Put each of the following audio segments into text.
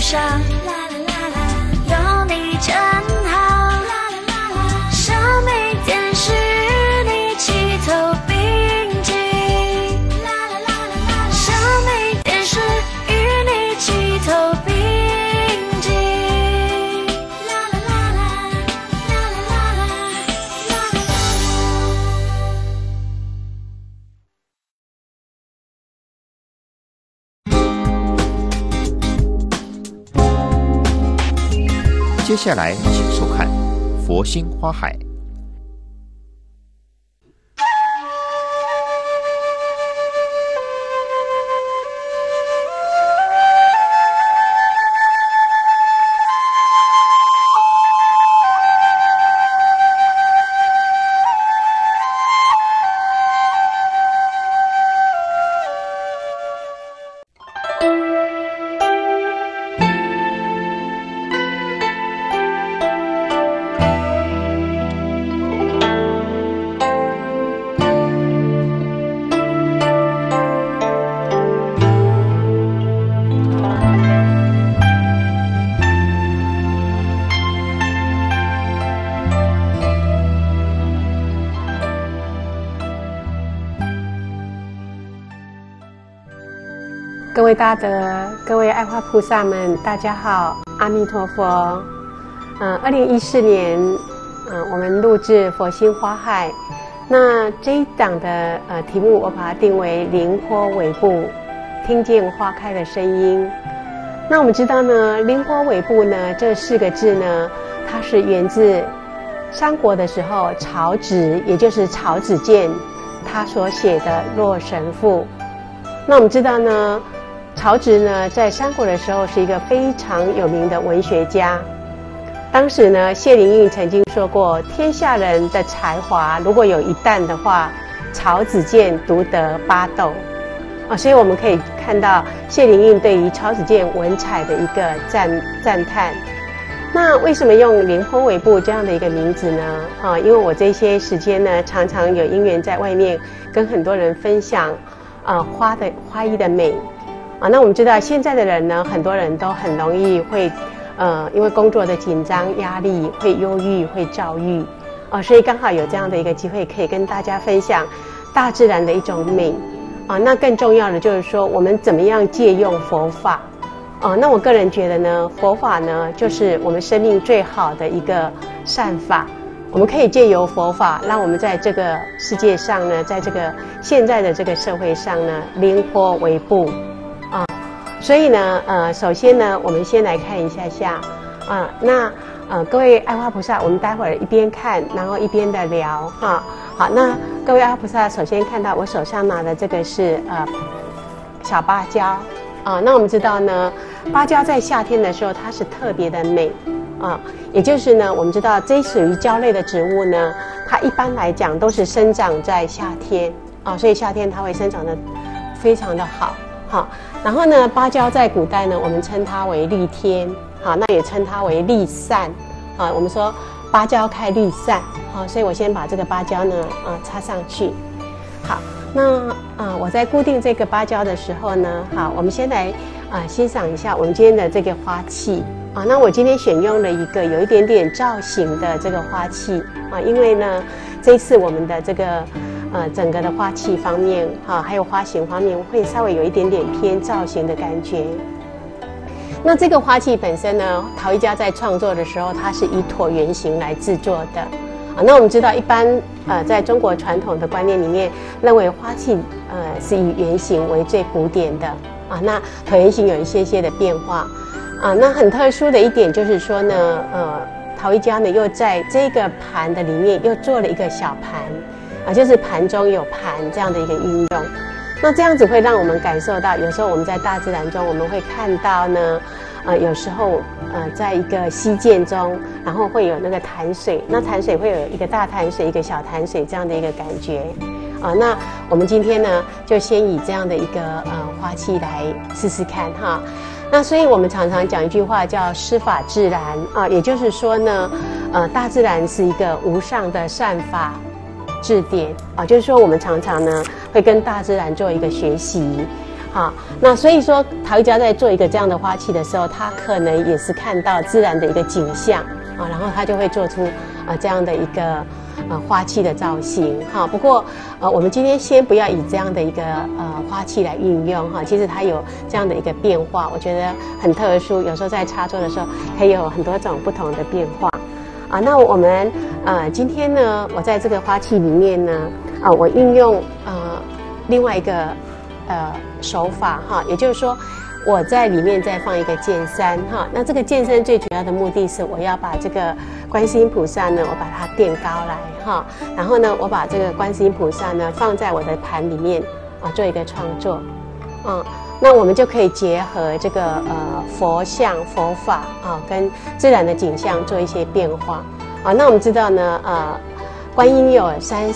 上，有你真好。想每天是你起头并进，想每天是与你起头并进。 接下来请收看《佛心花海》。 各位大德，各位爱花菩萨们，大家好，阿弥陀佛。2014年，我们录制《佛心花海》，那这一档的题目我把它定为凌波微步，听见花开的声音。那我们知道呢，凌波微步呢这4个字呢，它是源自三国的时候曹植，也就是曹子建他所写的《洛神赋》。那我们知道呢，曹植呢，在三国的时候是一个非常有名的文学家。当时呢，谢灵运曾经说过，天下人的才华如果有1担的话，曹子建独得8斗。所以我们可以看到谢灵运对于曹子建文采的一个赞叹。那为什么用凌波微步这样的一个名字呢？因为我这些时间呢，常常有因缘在外面跟很多人分享花艺的美。那我们知道现在的人呢，很多人都很容易会因为工作的紧张压力会忧郁会躁郁所以刚好有这样的一个机会可以跟大家分享大自然的一种美那更重要的就是说我们怎么样借用佛法那我个人觉得呢，佛法呢就是我们生命最好的一个善法。我们可以借由佛法让我们在这个世界上呢，在这个现在的这个社会上呢，凌波微步所以呢首先呢我们先来看一下各位爱花菩萨，我们待会儿一边看然后一边的聊好，那各位爱花菩萨首先看到我手上拿的这个是小芭蕉那我们知道呢，芭蕉在夏天的时候它是特别的美也就是呢我们知道这属于蕉类的植物呢，它一般来讲都是生长在夏天所以夏天它会生长得非常的好然后呢，芭蕉在古代呢，我们称它为绿天那也称它为绿扇我们说芭蕉开绿扇所以我先把这个芭蕉呢插上去。好，那我在固定这个芭蕉的时候呢，好，我们先来欣赏一下我们今天的这个花器那我今天选用了一个有一点点造型的这个花器因为呢这一次我们的这个整个的花器方面还有花型方面会稍微有一点点偏造型的感觉。那这个花器本身呢，陶艺家在创作的时候它是以椭圆形来制作的那我们知道一般在中国传统的观念里面认为花器是以圆形为最古典的那椭圆形有一些的变化那很特殊的一点就是说呢陶艺家呢又在这个盘的里面又做了一个小盘就是盘中有盘这样的一个运用。那这样子会让我们感受到，有时候我们在大自然中我们会看到呢有时候在一个溪涧中，然后会有那个潭水，那潭水会有一个大潭水一个小潭水这样的一个感觉那我们今天呢就先以这样的一个花器来试试看那所以我们常常讲一句话叫师法自然也就是说呢大自然是一个无上的善法质典就是说我们常常呢会跟大自然做一个学习好，那所以说陶艺家在做一个这样的花器的时候，他可能也是看到自然的一个景象啊，然后他就会做出这样的一个花器的造型哈。不过我们今天先不要以这样的一个花器来运用哈，其实它有这样的一个变化，我觉得很特殊。有时候在插座的时候，可以有很多种不同的变化啊。那我们今天呢，我在这个花器里面呢我运用另外一个手法哈，也就是说我在里面再放一个剑山哈。那这个剑山最主要的目的是我要把这个观世音菩萨呢，我把它垫高来哈，然后呢，我把这个观世音菩萨呢放在我的盘里面做一个创作，那我们就可以结合这个佛像佛法跟自然的景象做一些变化那我们知道呢观音有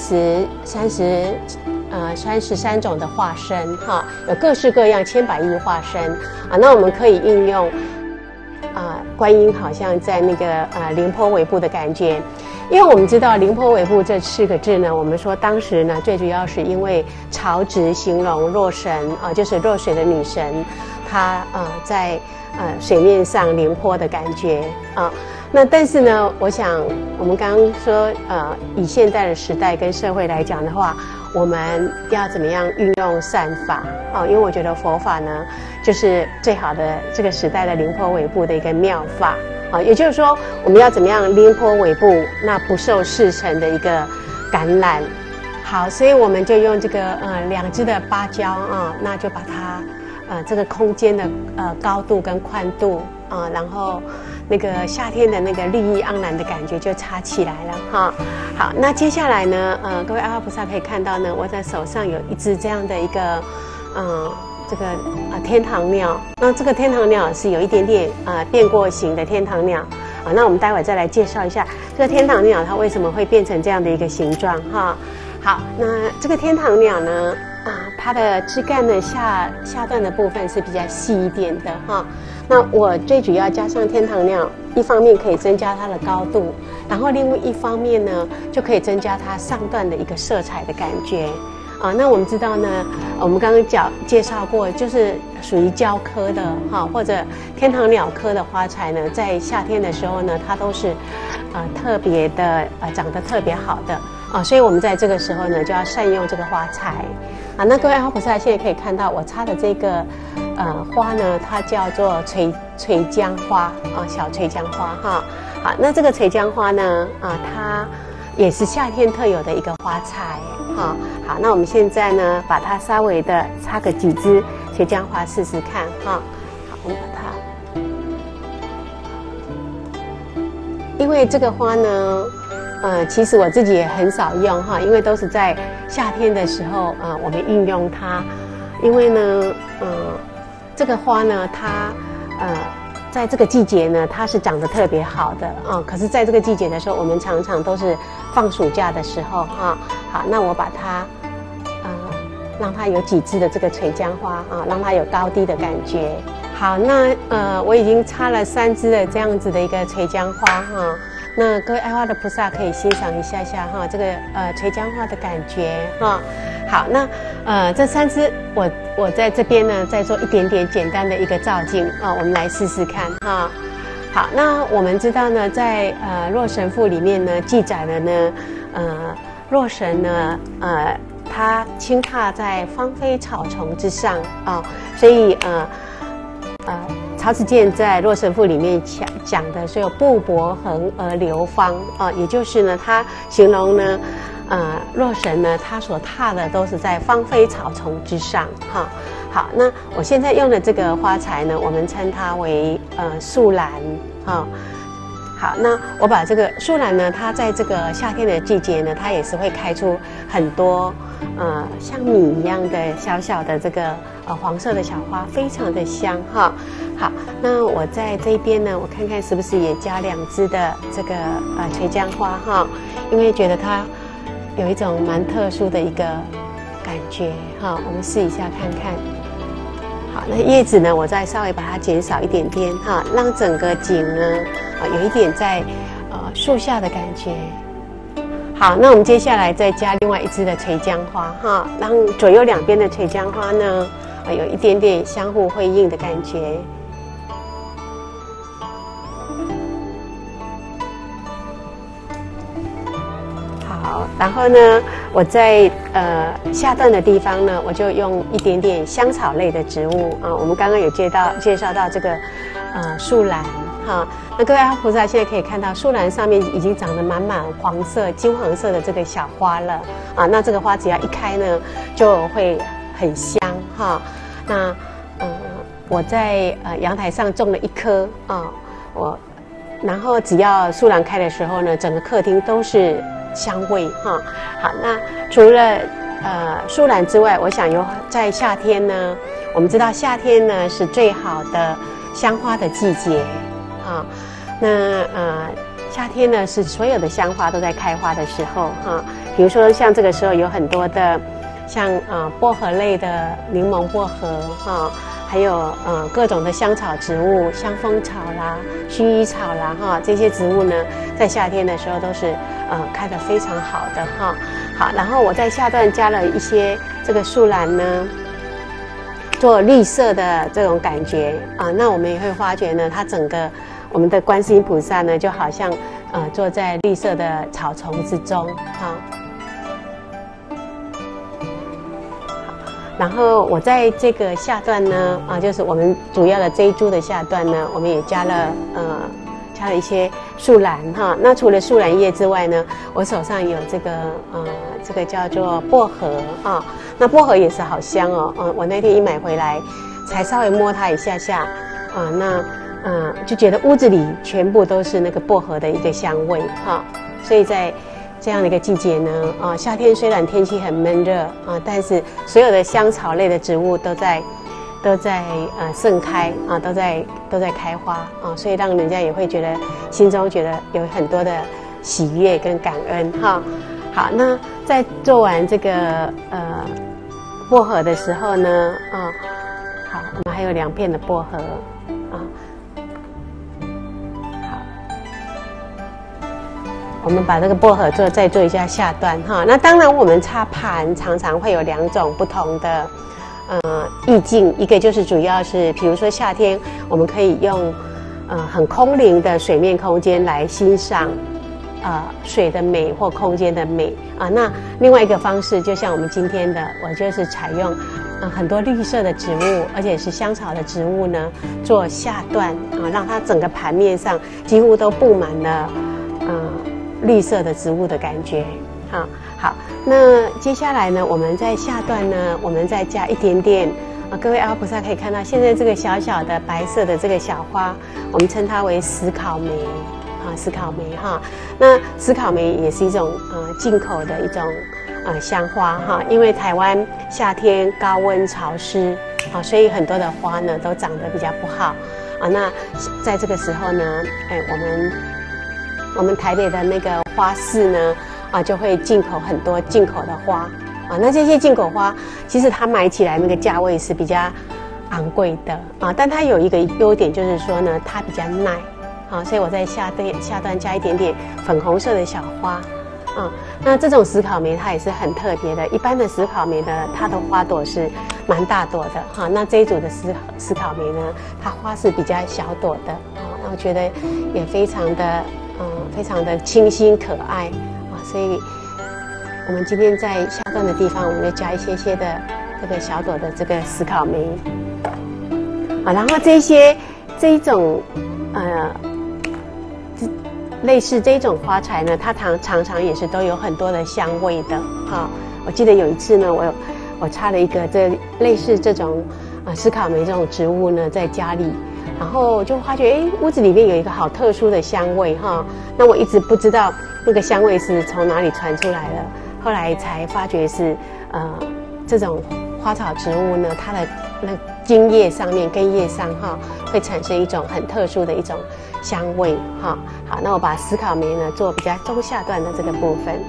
33种的化身哈，有各式各样千百亿化身那我们可以应用观音好像在那个凌波微步的感觉，因为我们知道凌波微步这4个字呢，我们说当时呢最主要是因为曹植形容若神就是若水的女神，她在水面上凌波的感觉那但是呢，我想我们刚刚说以现代的时代跟社会来讲的话，我们要怎么样运用善法因为我觉得佛法呢就是最好的这个时代的凌波微步的一个妙法也就是说我们要怎么样凌波微步，那不受世尘的一个感染。好，所以我们就用这个2支的芭蕉那就把它这个空间的高度跟宽度然后那个夏天的那个绿意盎然的感觉就插起来了哈。好，那接下来呢各位阿阇菩萨可以看到呢，我在手上有一只这样的一个这个天堂鸟。那这个天堂鸟是有一点点变过形的天堂鸟那我们待会再来介绍一下这个天堂鸟它为什么会变成这样的一个形状哈。好，那这个天堂鸟呢它的枝干呢下段的部分是比较细一点的哈。那我最主要加上天堂鸟，一方面可以增加它的高度，然后另外一方面呢就可以增加它上段的一个色彩的感觉那我们知道呢，我们刚刚介绍过，就是属于蕉科的或者天堂鸟科的花材呢，在夏天的时候呢，它都是特别的长得特别好的所以我们在这个时候呢，就要善用这个花材那各位阿阇菩萨现在可以看到我插的这个花呢，它叫做垂江花小垂江花哈。好，那这个垂江花呢它也是夏天特有的一个花材好，那我们现在呢把它稍微的插个几支垂江花试试看好，我们把它，因为这个花呢其实我自己也很少用因为都是在夏天的时候我们运用它。因为呢这个花呢它在这个季节呢它是长得特别好的可是在这个季节的时候，我们常常都是放暑假的时候好，那我把它让它有几支的这个垂江花让它有高低的感觉。好，那我已经插了3支的这样子的一个垂江花那各位爱花的菩萨可以欣赏一下这个垂江花的感觉好，那这3支我在这边呢再做一点点简单的一个照镜我们来试试看好，那我们知道呢，在洛神赋里面呢记载了呢洛神呢它轻踏在芳菲草丛之上所以曹子建在《洛神赋》里面讲的是有步履横而流芳也就是呢，他形容呢，洛神呢，他所踏的都是在芳菲草丛之上好，那我现在用的这个花材呢，我们称它为树兰好，那我把这个树兰呢，它在这个夏天的季节呢，它也是会开出很多像米一样的小小的这个黄色的小花，非常的香好，那我在这边呢，我看看是不是也加2支的这个垂江花因为觉得它有一种蛮特殊的一个感觉我们试一下看看。好，那叶子呢，我再稍微把它减少一点点让整个景呢有一点在树下的感觉。好，那我们接下来再加另外1支的垂江花让左右两边的垂江花呢有一点点相互辉映的感觉。好，然后呢，我在下段的地方呢，我就用一点点香草类的植物啊。我们刚刚有介绍到这个树兰哈。那各位阿菩萨现在可以看到，树兰上面已经长得满满黄色、金黄色的这个小花了啊。那这个花只要一开呢，就会很香哈。那我在阳台上种了一棵啊，然后只要树兰开的时候呢，整个客厅都是香味哈。好，那除了树兰之外，我想在夏天呢，我们知道夏天呢是最好的香花的季节啊。那夏天呢是所有的香花都在开花的时候哈。比如说像这个时候有很多的像薄荷类的柠檬薄荷哈，还有各种的香草植物，香蜂草啦、薰衣草啦哈，这些植物呢在夏天的时候都是开得非常好的哈。好，然后我在下段加了一些这个树兰呢，做绿色的这种感觉啊。那我们也会发觉呢，它整个我们的观世音菩萨呢，就好像坐在绿色的草丛之中哈。然后我在这个下段呢，就是我们主要的这一株的下段呢，我们也加了一些树兰哈。那除了树兰叶之外呢，我手上有这个叫做薄荷啊。那薄荷也是好香哦，我那天一买回来，才稍微摸它一下下就觉得屋子里全部都是那个薄荷的一个香味哈。所以在这样的一个季节呢，夏天虽然天气很闷热但是所有的香草类的植物都在盛开都在开花所以让人家也会觉得心中觉得有很多的喜悦跟感恩哈。好，那在做完这个薄荷的时候呢，好，我们还有2片的薄荷我们把这个薄荷再做一下下段哈。那当然，我们插盘常常会有2种不同的意境，一个就是主要是，比如说夏天，我们可以用很空灵的水面空间来欣赏水的美或空间的美那另外一个方式，就像我们今天的，我就是采用很多绿色的植物，而且是香草的植物呢，做下段让它整个盘面上几乎都布满了绿色的植物的感觉好，那接下来呢，我们在下段呢，我们再加一点点各位阿菩萨可以看到，现在这个小小的白色的这个小花，我们称它为石烤梅石烤梅哈。那石烤梅也是一种进口的一种香花哈，因为台湾夏天高温潮湿所以很多的花呢都长得比较不好那在这个时候呢，我们台北的那个花市呢就会进口很多进口的花那这些进口花其实它买起来那个价位是比较昂贵的但它有一个优点就是说呢，它比较耐所以我在下段加一点点粉红色的小花那这种石烤梅它也是很特别的，一般的石烤梅呢，它的花朵是蛮大朵的那这一组的石烤梅呢，它花是比较小朵的那我觉得也非常的清新可爱所以我们今天在下段的地方，我们就加一些的这个小朵的这个石烤梅然后这一种类似这种花材呢，它常常也是都有很多的香味的我记得有一次呢，我插了一个类似这种石烤梅这种植物呢，在家里，然后就发觉屋子里面有一个好特殊的香味那我一直不知道那个香味是从哪里传出来的，后来才发觉是这种花草植物呢，它的那茎叶上面根叶上会产生一种很特殊的一种香味好，那我把石烤梅呢做比较中下段的这个部分。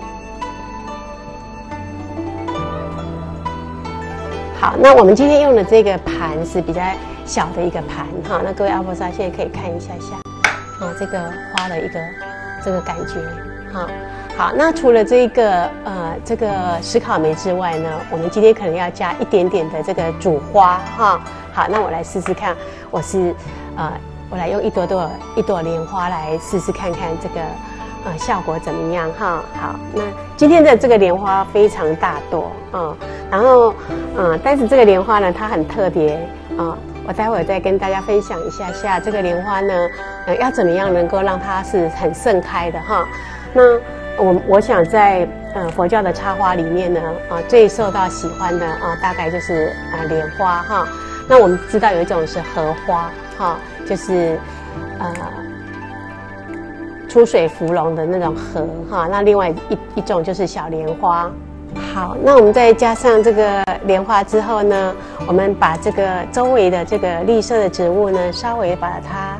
好，那我们今天用的这个盘是比较小的一个盘那各位阿菩萨现在可以看一下这个花的一个这个感觉好，那除了这个石烤梅之外呢，我们今天可能要加一点点的这个煮花哈。好，那我来试试看，我来用一朵莲花来试试看看这个效果怎么样哈。好，那今天的这个莲花非常大朵然后但是这个莲花呢，它很特别我待会儿再跟大家分享一下这个莲花呢，要怎么样能够让它是很盛开的哈。那我想在佛教的插花里面呢，最受到喜欢的大概就是莲花哈。那我们知道有一种是荷花哈，就是出水芙蓉的那种荷哈。那另外一种就是小莲花。好，那我们再加上这个莲花之后呢，我们把这个周围的这个绿色的植物呢，稍微把它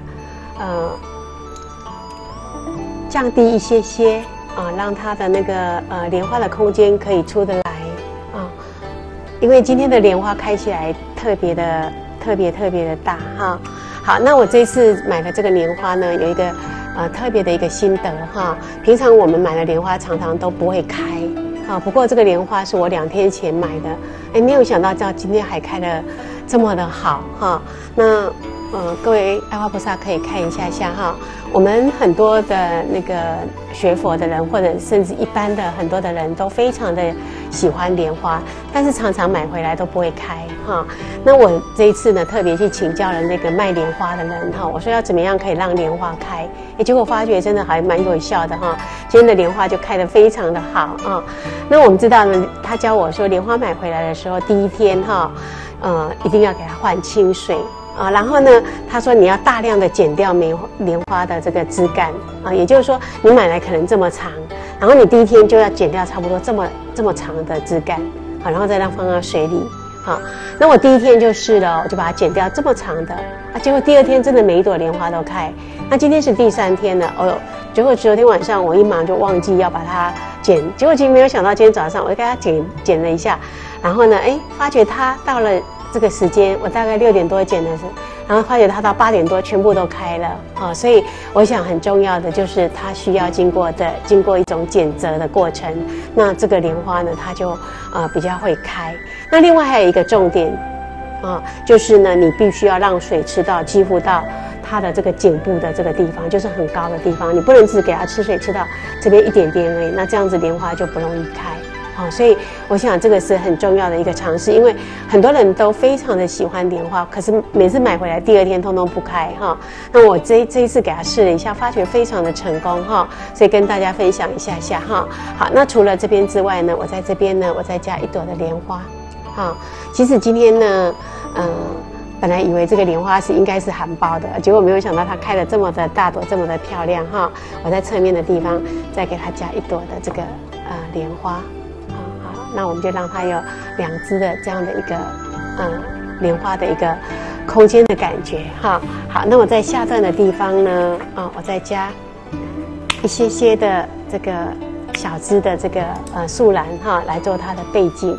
降低一些让它的那个莲花的空间可以出得来因为今天的莲花开起来特别的大哈。好，那我这次买的这个莲花呢，有一个特别的一个心得哈。平常我们买的莲花常常都不会开不过这个莲花是我2天前买的，没有想到今天还开得这么的好哈。那各位爱花菩萨可以看一下哈，我们很多的那个学佛的人，或者甚至一般的很多的人都非常的喜欢莲花，但是常常买回来都不会开哈。那我这一次呢，特别去请教了那个卖莲花的人哈，我说要怎么样可以让莲花开，结果发觉真的还蛮有效的哈。今天的莲花就开得非常的好那我们知道呢，他教我说，莲花买回来的时候，第1天一定要给它换清水然后呢，他说你要大量的剪掉莲花的这个枝干也就是说你买来可能这么长，然后你第1天就要剪掉差不多这么长的枝干然后再放到水里那我第1天就试了，我就把它剪掉这么长的结果第2天真的每一朵莲花都开。那今天是第3天了结果昨天晚上我一忙就忘记要把它剪，结果今天没有想到今天早上我就给它剪了一下，然后呢发觉它到了这个时间，我大概6点多剪的时候，然后发觉它到8点多全部都开了所以我想很重要的就是它需要经过一种剪折的过程，那这个莲花呢它就比较会开。那另外还有一个重点就是呢你必须要让水吃到几乎到它的这个颈部的这个地方，就是很高的地方，你不能只给它吃水吃到这边一点点而已，那这样子莲花就不容易开所以我想这个是很重要的一个尝试，因为很多人都非常的喜欢莲花，可是每次买回来第2天通通不开那我这一次给他试了一下，发觉非常的成功所以跟大家分享一下好，那除了这边之外呢，我在这边呢，我再加1朵的莲花其实今天呢本来以为这个莲花应该是含苞的，结果没有想到它开得这么的大朵，这么的漂亮我在侧面的地方再给它加1朵的这个莲花那我们就让它有2支的这样的一个莲花的一个空间的感觉好，那我在下段的地方呢我再加一些的这个小支的这个树兰来做它的背景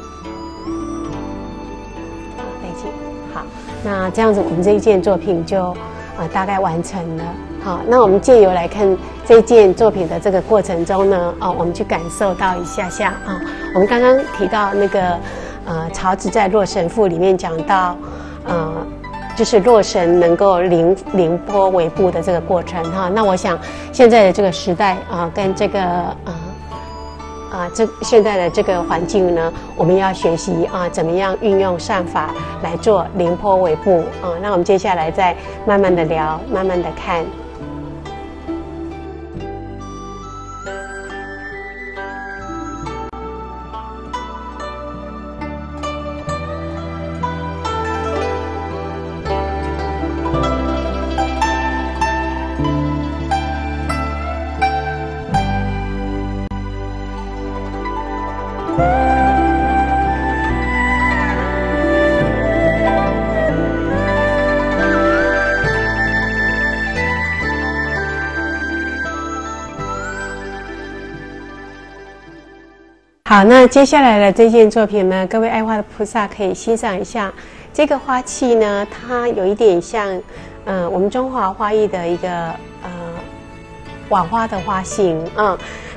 好，那这样子我们这一件作品就大概完成了好，那我们借由来看这件作品的这个过程中呢我们去感受到一下我们刚刚提到那个曹植在《洛神赋》里面讲到就是洛神能够凌波微步的这个过程那我想现在的这个时代跟这个现在的这个环境呢，我们要学习怎么样运用善法来做凌波微步那我们接下来再慢慢的聊，慢慢的看。好，那接下来的这件作品呢，各位爱花的菩萨可以欣赏一下。这个花器呢，它有一点像，我们中华花艺的一个碗花的花型那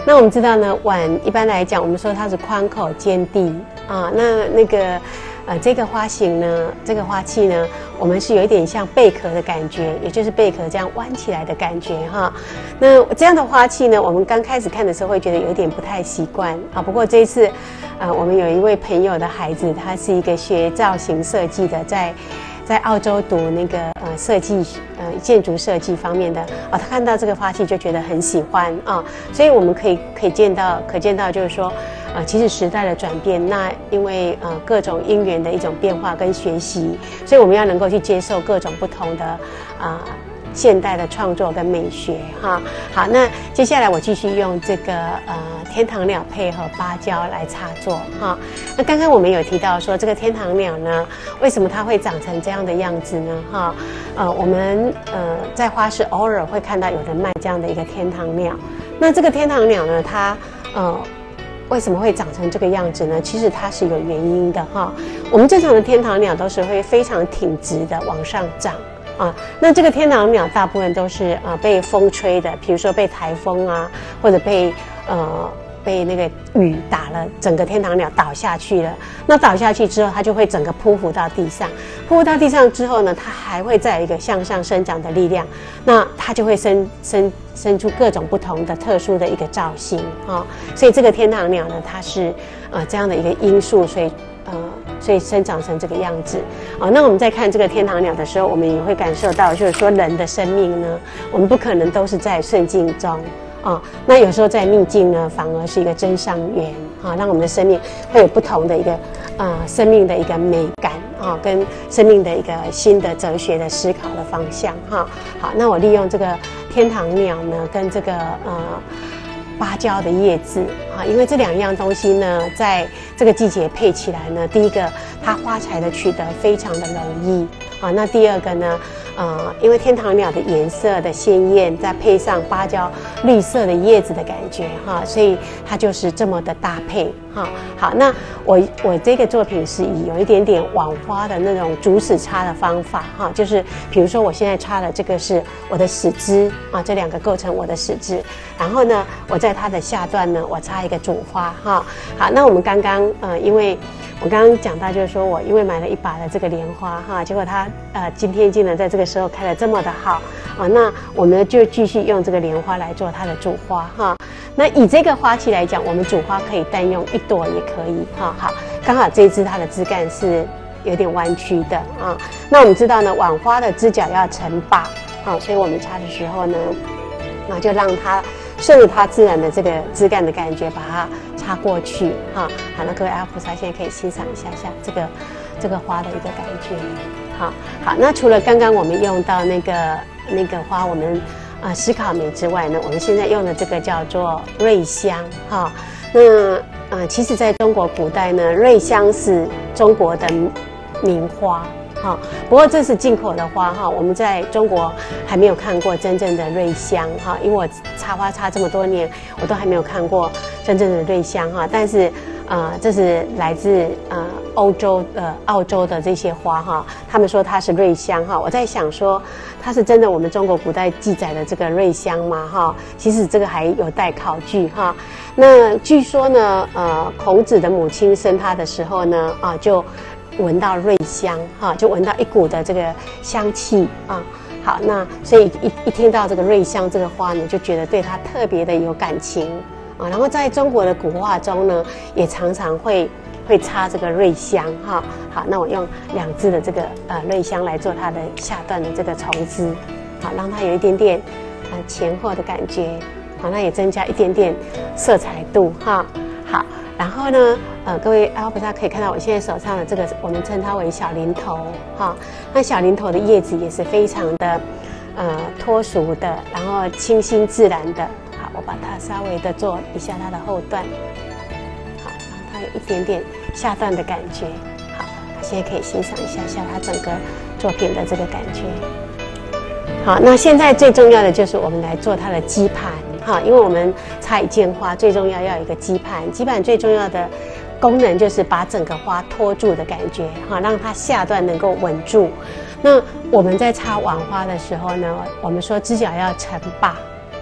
那我们知道呢，碗一般来讲，我们说它是宽口尖蒂啊。这个花型呢，这个花器呢，我们是有一点像贝壳的感觉，也就是贝壳这样弯起来的感觉哈。那这样的花器呢，我们刚开始看的时候会觉得有点不太习惯啊。不过这一次，我们有一位朋友的孩子，他是一个学造型设计的，在澳洲读那个设计建筑设计方面的他看到这个花器就觉得很喜欢啊，所以我们可见到就是说其实时代的转变，那因为各种因缘的一种变化跟学习，所以我们要能够去接受各种不同的现代的创作跟美学哈。好，那接下来我继续用这个天堂鸟配合芭蕉来插作哈。那刚刚我们有提到说这个天堂鸟呢，为什么它会长成这样的样子呢？哈，我们在花市偶尔会看到有人卖这样的一个天堂鸟。那这个天堂鸟呢，它为什么会长成这个样子呢？其实它是有原因的哈。我们正常的天堂鸟都是会非常挺直的往上长。那这个天堂鸟大部分都是被风吹的，比如说被台风啊，或者被那个雨打了，整个天堂鸟倒下去了。那倒下去之后，它就会整个匍匐到地上。匍匐到地上之后呢，它还会再有一个向上生长的力量，那它就会生出各种不同的特殊的一个造型啊。所以这个天堂鸟呢，它是这样的一个因素，所以生长成这个样子那我们在看这个天堂鸟的时候，我们也会感受到，就是说人的生命呢，我们不可能都是在顺境中那有时候在逆境呢，反而是一个真上缘让我们的生命会有不同的一个生命的一个美感跟生命的一个新的哲学的思考的方向好，那我利用这个天堂鸟呢，跟这个芭蕉的叶子因为这两样东西呢，在这个季节配起来呢，第一个它花材的取得非常的容易那第二个呢，因为天堂鸟的颜色的鲜艳，再配上芭蕉绿色的叶子的感觉所以它就是这么的搭配好，那我这个作品是以有一点点网花的那种主使插的方法就是比如说我现在插的这个是我的始枝这两个构成我的始枝，然后呢，我在它的下段呢，我插一个主花好，那我们刚刚因为我刚刚讲到，就是说我因为买了一把的这个莲花结果它今天竟然在这个时候开得这么的好那我们就继续用这个莲花来做它的主花那以这个花器来讲，我们主花可以单用一朵也可以好，刚好这一支它的枝干是有点弯曲的那我们知道呢，晚花的枝角要成把所以我们插的时候呢，就让它顺着它自然的这个枝干的感觉，把它插过去好，那各位阿菩萨现在可以欣赏一下这个花的一个感觉好，那除了刚刚我们用到那个花，我们思考美之外呢，我们现在用的这个叫做瑞香那其实在中国古代呢，瑞香是中国的名花不过这是进口的花我们在中国还没有看过真正的瑞香因为我插花插这么多年，我都还没有看过真正的瑞香但是这是来自澳洲的这些花他们说它是瑞香我在想说它是真的我们中国古代记载的这个瑞香吗其实这个还有待考据那据说呢孔子的母亲生他的时候呢就闻到瑞香就闻到一股的这个香气好，那所以一听到这个瑞香这个花呢，就觉得对它特别的有感情然后在中国的古画中呢，也常常会插这个瑞香好，那我用两支的这个瑞香来做它的下段的这个丛枝好，让它有一点点前后的感觉好，那也增加一点点色彩度好，然后呢各位阿菩萨可以看到我现在手上的这个，我们称它为小林头那小林头的叶子也是非常的脱俗的，然后清新自然的好，我把它稍微的做一下它的后段好，让它有一点点下段的感觉好，现在可以欣赏一下它整个作品的这个感觉好，那现在最重要的就是我们来做它的基盘因为我们插一件花最重要有一个基盘，基盘最重要的功能就是把整个花托住的感觉让它下段能够稳住。那我们在插晚花的时候呢，我们说枝角要成把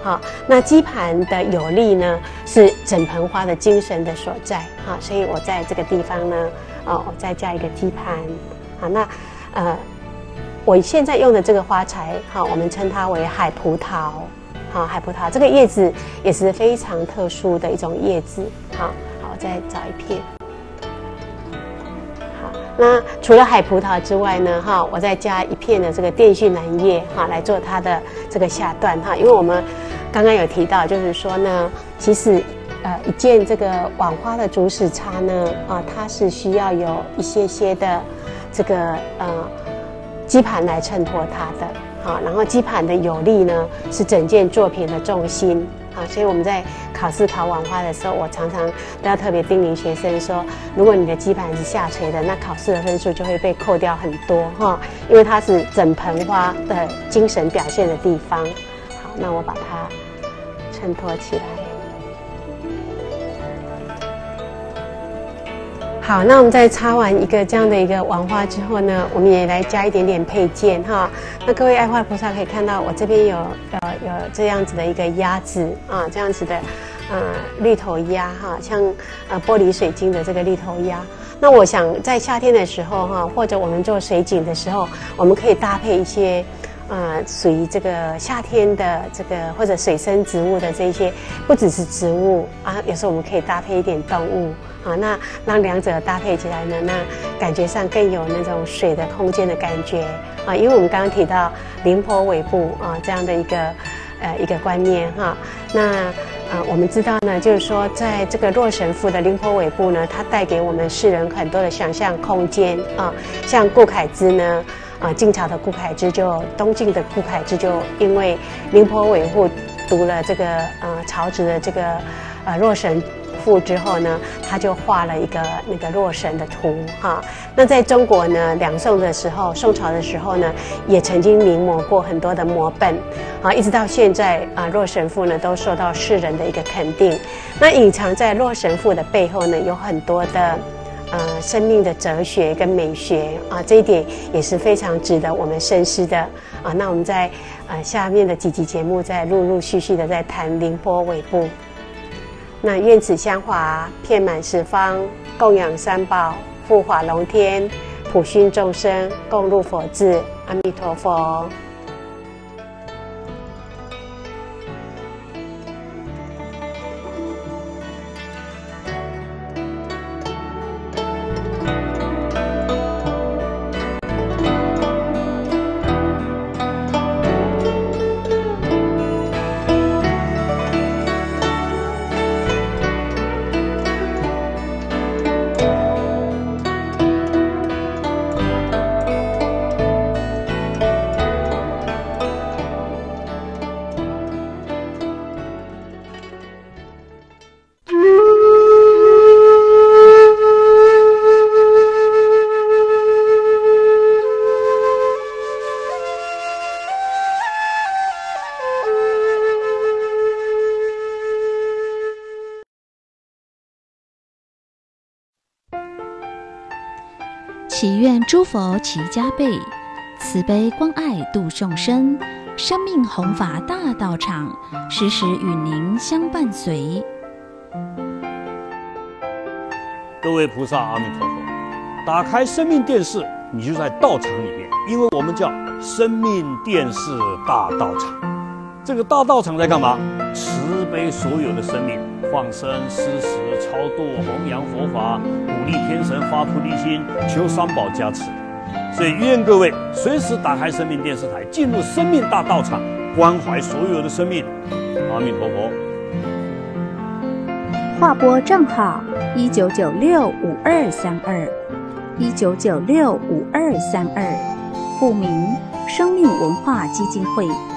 哈。那基盘的有力呢，是整盆花的精神的所在哈。所以我在这个地方呢，我再加一个基盘。好，那我现在用的这个花材哈，我们称它为海葡萄。好，海葡萄这个叶子也是非常特殊的一种叶子。好，我再找一片。好，那除了海葡萄之外呢，哈，我再加一片的这个电讯兰叶，哈，来做它的这个下段哈。因为我们刚刚有提到，就是说呢，其实一件这个网花的主使插呢，它是需要有一些的这个基盘来衬托它的。好，然后基盘的有力呢，是整件作品的重心。好，所以我们在考试考网花的时候，我常常都要特别叮咛学生说，如果你的基盘是下垂的，那考试的分数就会被扣掉很多哈，因为它是整盆花的精神表现的地方。好，那我把它衬托起来。好，那我们在插完一个这样的一个网花之后呢，我们也来加一点点配件哈。那各位爱花菩萨可以看到，我这边有这样子的一个鸭子啊，这样子的绿头鸭哈，像玻璃水晶的这个绿头鸭。那我想在夏天的时候哈，或者我们做水景的时候，我们可以搭配一些属于这个夏天的这个或者水生植物的这些，不只是植物啊，有时候我们可以搭配一点动物。啊，那让两者搭配起来呢，那感觉上更有那种水的空间的感觉啊。因为我们刚刚提到凌波微步啊这样的一个观念哈。那我们知道呢，就是说在这个洛神赋的凌波微步呢，它带给我们世人很多的想象空间啊。像顾恺之呢，晋朝的顾恺之东晋的顾恺之就因为凌波微步读了这个曹植的这个洛神赋之后呢，他就画了一个那个洛神的图哈。那在中国呢，两宋的时候，宋朝的时候呢，也曾经临摹过很多的摹本啊，一直到现在洛神赋呢都受到世人的一个肯定。那隐藏在洛神赋的背后呢，有很多的生命的哲学跟美学啊，这一点也是非常值得我们深思的啊。那我们在下面的几集节目再陆陆续续的在谈凌波微步。那愿此香华遍满十方，供养三宝，护法龙天，普熏众生，共入佛智。阿弥陀佛。 祈愿诸佛齐加倍，慈悲关爱度众生，生命弘法大道场，时时与您相伴随。 各位菩萨，阿弥陀佛！打开生命电视，你就在道场里面，因为我们叫生命电视大道场。这个大道场在干嘛？慈悲所有的生命，放生、施食、超度、弘扬佛法，鼓励天神发菩提心，求三宝加持。所以愿各位随时打开生命电视台，进入生命大道场，关怀所有的生命。阿弥陀佛。 划拨账号19965232，19965232，户名生命文化基金会。